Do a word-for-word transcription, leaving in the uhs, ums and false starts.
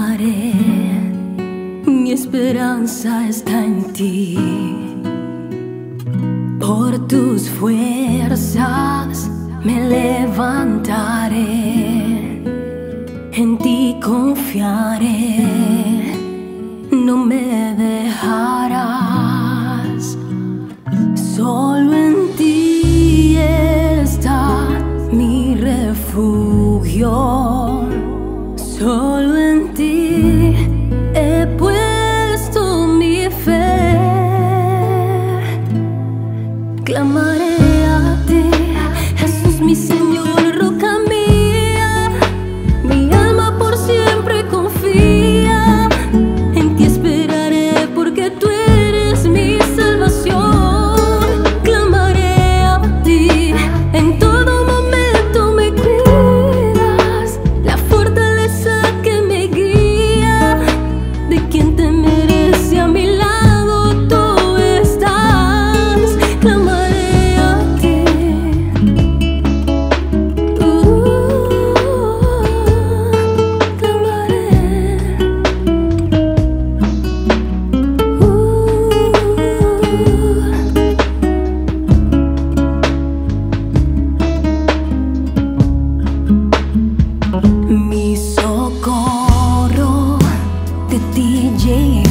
clamaré, mi esperanza está en ti. Por tus fuerzas me levantaré, en ti confiaré, no me dejarás. Solo en ti está mi refugio, solo en ti he puesto mi fe. Clamaré a ti, Jesús mi Señor, roca mía, mi alma por siempre confía. En ti esperaré porque tú eres mi salvación. Clamaré a ti, en todo momento me cuidas, la fortaleza que me guía. De quien temeré si a mi lado tú estás. Clamaré a ti, uh, clamaré, uh. Mi socorro de ti llega.